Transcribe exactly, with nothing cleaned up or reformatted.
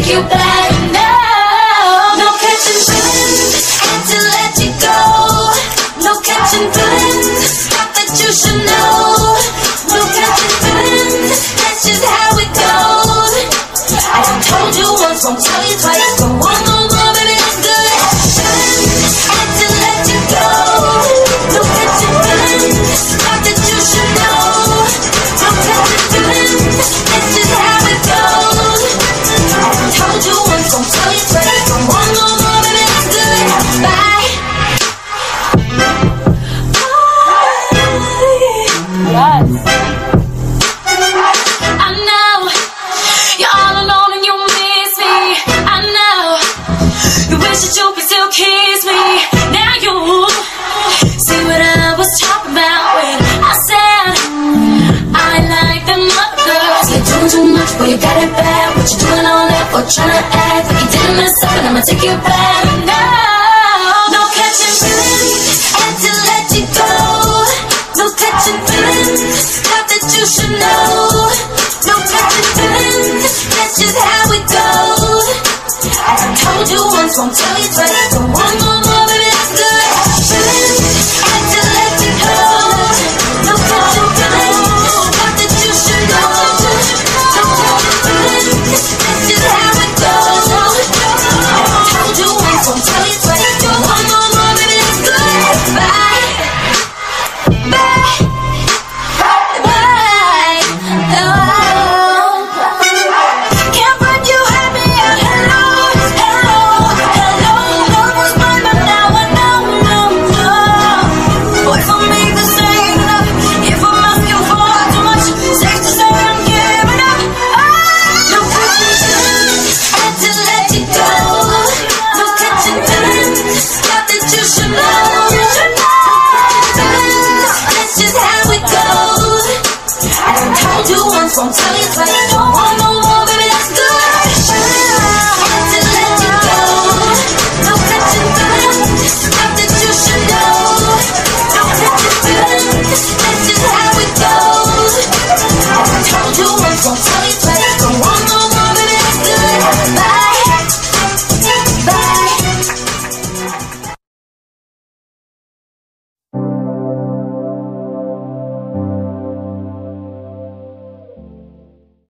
you back now. No catching feelings, had to let you go. No catching feelings, thought that you should know. No catching feelings, that's just how it goes. I done told you once, won't tell you twice. Go on, no more, baby, it's good. Feelings, had to let you go. No catching feelings, thought that you should know. No catching feelings, that's just how it goes. I done told you once, won't tell you twice. Go on, no more, baby, it's good. Bye. Yes. I know you're all alone and you miss me. I know you wish that you could still kiss me. Now you see what I was talking about when I said I like them other girls. You're doing too much, boy, you got it bad. What you doing all that for? Trying to act like you didn't mess up, and I'ma take you back. No, no catching feelings, had to let you go. No catching feelings, thought that you should know. No catching feelings, that's just how it goes. I done told you once, won't tell you twice. Go on, no more, baby, that's good. Feelings, had to let you go. No catching feelings, thought that you should know. No catching feelings, that's just how it goes. I done told you once, won't tell you twice. Go on, no more, baby, that's good. Bye. Bye. Bye. Oh. Can't find you happy. Hello, hello, hello. Love was mine, but now I know, no, no. Boy, for me this ain't enough. If I'm asking for too much, safe to say I'm giving up. Oh. No catching feelings, had to let you go. No catching feelings, thought that you should know. That's just how it goes. I done told you once, won't tell you twice.